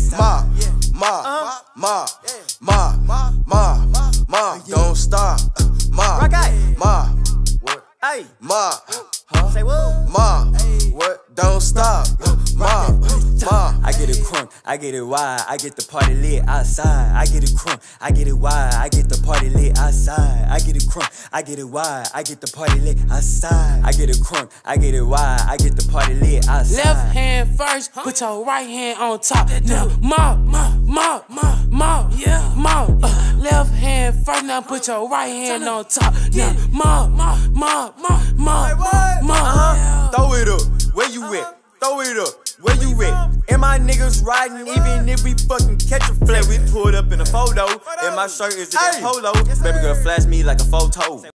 Ma, don't stop. Ma, what? Hey, Ma, say what? Ma, what? Don't stop. Ma. I get it crunk, I get it wide, I get the party lit outside. I get it crunk, I get it wide, I get the party lit outside. I get it crunk, I get it wide, I get the party lit outside. I get it crunk, I get it wide, I get the party lit outside. Left hand first, put your right hand on top. Now, yeah, mop. Left hand first, now put your right hand on top. Now, mop. Throw it up, where you at? Throw it up, where you at? And my niggas riding, even if we fucking catch a flat. We pulled up in a photo, and my shirt is a polo. Baby girl flash me like a photo.